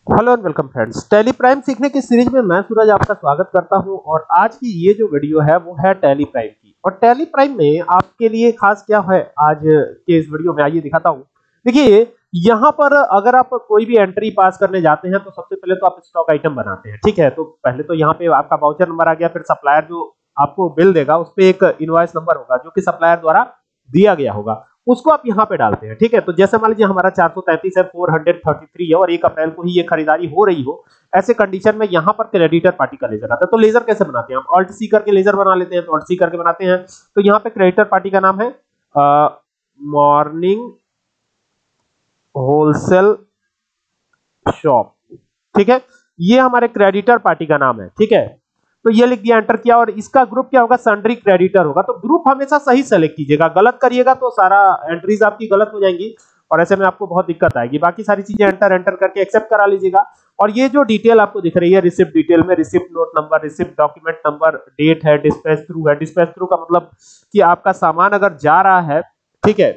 Hello and welcome friends, Tally Prime सीखने की series में मैं सूरज आपका स्वागत करता हूं। और आज की ये जो वीडियो है वो है टैली प्राइम की। और टैली प्राइम में आपके लिए खास क्या है आज के इस वीडियो में, आइए दिखाता हूं। देखिए, यहां पर अगर आप कोई भी एंट्री पास करने जाते हैं तो सबसे पहले तो आप स्टॉक आइटम बनाते हैं, ठीक है। तो पहले तो यहाँ पे आपका वाउचर नंबर आ गया, फिर सप्लायर जो आपको बिल देगा उस पे एक इनवॉइस नंबर होगा जो कि सप्लायर द्वारा दिया गया होगा, उसको आप यहाँ पे डालते हैं, ठीक है। तो जैसे मान लीजिए हमारा 433 है, 433 है और 1 अप्रैल को ही ये खरीदारी हो रही हो, ऐसे कंडीशन में यहाँ पर क्रेडिटर पार्टी का लेजर आता है। तो लेजर कैसे बनाते हैं हम? ऑल्ट सी करके लेजर बना लेते हैं। तो ऑल्ट सी करके बनाते हैं तो यहाँ पे क्रेडिटर पार्टी का नाम है मॉर्निंग होलसेल शॉप, ठीक है। ये हमारे क्रेडिटर पार्टी का नाम है, ठीक है। तो ये लिख दिया, एंटर किया। और इसका ग्रुप क्या होगा? सन्ड्री क्रेडिटर होगा। तो ग्रुप हमेशा सही सेलेक्ट कीजिएगा, गलत करिएगा तो सारा एंट्रीज आपकी गलत हो जाएंगी और ऐसे में आपको बहुत दिक्कत आएगी। बाकी सारी चीजें एंटर एंटर करके एक्सेप्ट करा लीजिएगा। और ये जो डिटेल आपको दिख रही है रिसिप्ट डिटेल में, receipt note number, receipt document number, date है, डिस्पैच थ्रू है। डिस्पैच थ्रू का मतलब कि आपका सामान अगर जा रहा है, ठीक है,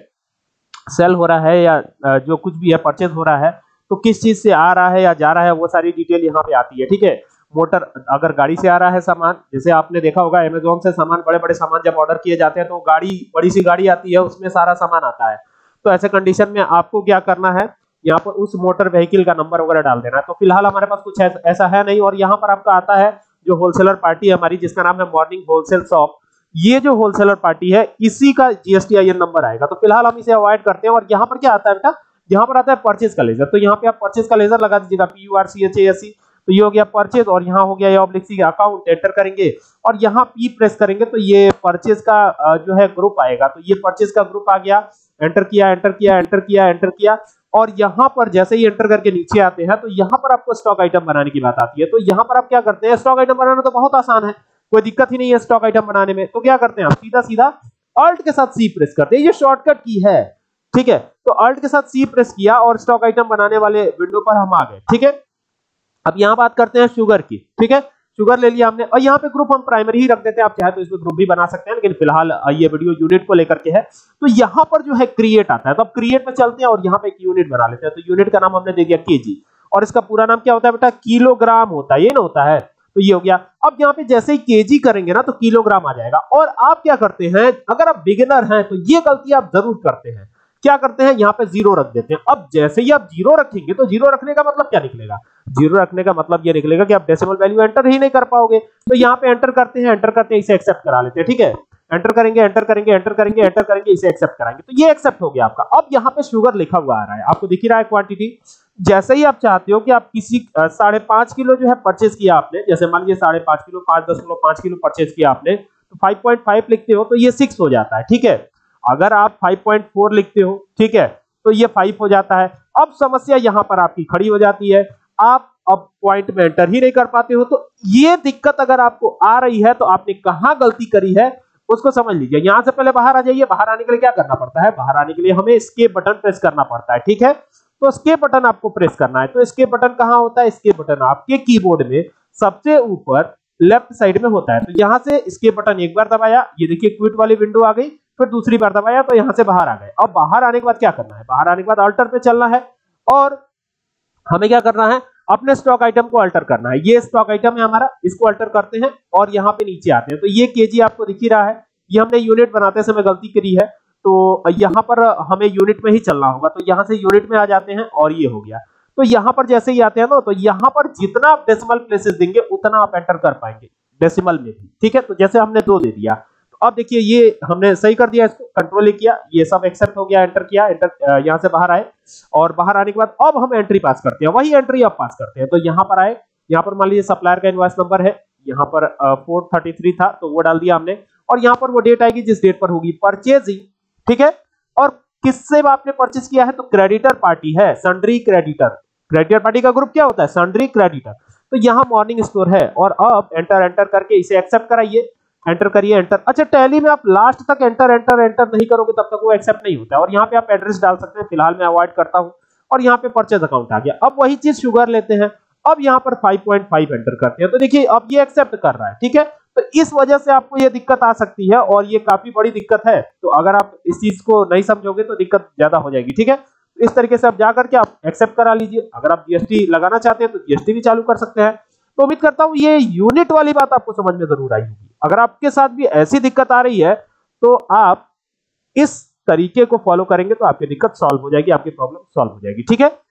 सेल हो रहा है या जो कुछ भी है परचेज हो रहा है, तो किस चीज से आ रहा है या जा रहा है वो सारी डिटेल यहाँ पे आती है, ठीक है। मोटर, अगर गाड़ी से आ रहा है सामान, जैसे आपने देखा होगा अमेज़न से सामान, बड़े बड़े सामान जब ऑर्डर किए जाते हैं तो गाड़ी, बड़ी सी गाड़ी आती है, उसमें सारा सामान आता है। तो ऐसे कंडीशन में आपको क्या करना है, यहाँ पर उस मोटर व्हीकल का नंबर वगैरह डाल देना है। तो फिलहाल हमारे पास कुछ ऐसा है नहीं। और यहाँ पर आपका आता है जो होलसेलर पार्टी है हमारी, जिसका नाम है मॉर्निंग होलसेल शॉप। ये जो होलसेलर पार्टी है इसी का जीएसटीआईएन नंबर आएगा। तो फिलहाल हम इसे अवॉइड करते हैं। और यहाँ पर क्या आता है बेटा? यहाँ पर आता है परचेज का लेजर। तो यहाँ पे आप परचेज का लेजर लगा दीजिएगा, PURCHASE। तो ये हो गया परचेज और यहाँ हो गया ये ऑब्लिक सी अकाउंट, एंटर करेंगे और यहाँ P प्रेस करेंगे तो ये परचेज का जो है ग्रुप आएगा। तो ये परचेज का ग्रुप आ गया, एंटर किया एंटर किया एंटर किया एंटर किया। और यहाँ पर जैसे ही एंटर करके नीचे आते हैं तो यहाँ पर आपको स्टॉक आइटम बनाने की बात आती है। तो यहाँ पर आप क्या करते हैं? स्टॉक आइटम बनाना तो बहुत आसान है, कोई दिक्कत ही नहीं है स्टॉक आइटम बनाने में। तो क्या करते हैं, आप सीधा सीधा ऑल्ट के साथ सी प्रेस करते हैं, ये शॉर्टकट की है, ठीक है। तो ऑल्ट के साथ सी प्रेस किया और स्टॉक आइटम बनाने वाले विंडो पर हम आ गए, ठीक है। अब यहाँ बात करते हैं शुगर की, ठीक है। शुगर ले लिया हमने और यहाँ पे ग्रुप हम प्राइमरी ही रख देते हैं, आप चाहे तो इसमें ग्रुप भी बना सकते हैं, लेकिन फिलहाल ये वीडियो यूनिट को लेकर के है। तो यहाँ पर जो है क्रिएट आता है, तो अब क्रिएट में चलते हैं और यहाँ पे एक यूनिट बना लेते हैं। तो यूनिट का नाम हमने दे दिया केजी और इसका पूरा नाम क्या होता है बेटा? किलोग्राम होता है, ये ना होता है। तो ये हो गया। अब यहाँ पे जैसे ही केजी करेंगे ना तो किलोग्राम आ जाएगा। और आप क्या करते हैं, अगर आप बिगिनर हैं तो ये गलती आप जरूर करते हैं। क्या करते हैं, यहाँ पे जीरो रख देते हैं। अब जैसे ही आप जीरो रखेंगे तो जीरो रखने का मतलब क्या निकलेगा? जीरो रखने का मतलब ये निकलेगा कि आप डेसिमल वैल्यू एंटर ही नहीं कर पाओगे। तो यहाँ पे एंटर करते हैं, एंटर करते हैं, इसे एक्सेप्ट करा लेते हैं, ठीक है। एंटर करेंगे एंटर करेंगे एंटर करेंगे एंटर करेंगे, इसे एक्सेप्ट कराएंगे। तो ये एक्सेप्ट हो गया आपका। अब यहाँ पे शुगर लिखा हुआ आ रहा है, आपको दिख ही रहा है क्वांटिटी। जैसे ही आप चाहते हो कि आप किसी 5.5 किलो जो है परचेज किया आपने, जैसे मान लीजिए 5.5 किलो, 5.5 किलो परचेज किया आपने, तो 5.5 लिखते हो तो ये 6 हो जाता है, ठीक है। अगर आप 5.4 लिखते हो, ठीक है, तो ये 5 हो जाता है। अब समस्या यहां पर आपकी खड़ी हो जाती है, आप अब पॉइंट में एंटर ही नहीं कर पाते हो। तो ये दिक्कत अगर आपको आ रही है तो आपने कहां गलती करी है उसको समझ लीजिए। यहां से पहले बाहर आ जाइए। बाहर आने के लिए क्या करना पड़ता है? बाहर आने के लिए हमें एस्केप बटन प्रेस करना पड़ता है, ठीक है। तो एस्केप बटन आपको प्रेस करना है। तो एस्केप बटन कहां होता है? एस्केप बटन आपके कीबोर्ड में सबसे ऊपर लेफ्ट साइड में होता है। तो यहां से एस्केप बटन एक बार दबाया, ये देखिए क्विट वाली विंडो आ गई, फिर दूसरी बार दबाया तो यहां से बाहर आ गए। अब बाहर आने के बाद क्या करना है? बाहर आने के बाद अल्टर पे चलना है और हमें क्या करना है? अपने स्टॉक आइटम को अल्टर करना है। ये स्टॉक आइटम है हमारा, इसको अल्टर करते हैं और यहाँ पे नीचे आते हैं। तो ये केजी आपको दिख ही रहा है, ये हमने यूनिट बनाते समय गलती करी है, तो यहाँ पर हमें यूनिट में ही चलना होगा। तो यहाँ से यूनिट में आ जाते हैं और ये हो गया। तो यहाँ पर जैसे ही आते हैं ना, तो यहाँ पर जितना आप डेसिमल प्लेसेस देंगे उतना आप एंटर कर पाएंगे डेसिमल में भी, ठीक है। तो जैसे हमने 2 दे दिया, तो अब देखिए ये हमने सही कर दिया, इसको कंट्रोल किया, ये सब एक्सेप्ट हो गया, एंटर किया, एंटर यहाँ से बाहर आए और बाहर आने के बाद अब हम एंट्री पास करते हैं, वही एंट्री अब पास करते हैं। तो यहाँ पर आए, यहाँ पर मान लीजिए सप्लायर का इनवॉइस नंबर है, यहाँ पर 433 था तो वो डाल दिया हमने। और यहाँ पर वो डेट आएगी जिस डेट पर होगी परचेजिंग, ठीक है। और किससे आपने परचेज किया है? तो क्रेडिटर पार्टी है, सन्ड्री क्रेडिटर। क्रेडिटर पार्टी का ग्रुप क्या होता है? Sundry creditor. तो यहाँ मॉर्निंग स्टोर है और अब एंटर एंटर करके इसे एक्सेप्ट कराइए, एंटर करिए, एंटर। अच्छा, टैली में आप लास्ट तक एंटर एंटर एंटर नहीं करोगे तब तक वो एक्सेप्ट नहीं होता है। और यहाँ पे आप एड्रेस डाल सकते हैं, फिलहाल मैं अवॉइड करता हूँ। और यहाँ पे परचेज अकाउंट आ गया। अब वही चीज शुगर लेते हैं, अब यहाँ पर 5.5 एंटर करते हैं। तो देखिए अब ये एक्सेप्ट कर रहा है, ठीक है। तो इस वजह से आपको ये दिक्कत आ सकती है और ये काफी बड़ी दिक्कत है। तो अगर आप इस चीज को नहीं समझोगे तो दिक्कत ज्यादा हो जाएगी, ठीक है। इस तरीके से आप जाकर के आप एक्सेप्ट करा लीजिए। अगर आप जीएसटी लगाना चाहते हैं तो जीएसटी भी चालू कर सकते हैं। तो उम्मीद करता हूं ये यूनिट वाली बात आपको समझ में जरूर आई होगी। अगर आपके साथ भी ऐसी दिक्कत आ रही है तो आप इस तरीके को फॉलो करेंगे तो आपकी दिक्कत सॉल्व हो जाएगी, आपकी प्रॉब्लम सॉल्व हो जाएगी। ठीक है।